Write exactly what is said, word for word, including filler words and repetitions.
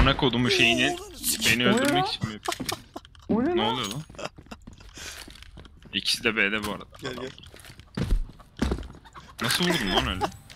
amına kodumu şeyini beni öldürmek için mi yapıyor? O ne Ne lan? oluyor lan? İkisi de B'de bu arada. Gel gel. Nasıl vurdun lan öyle?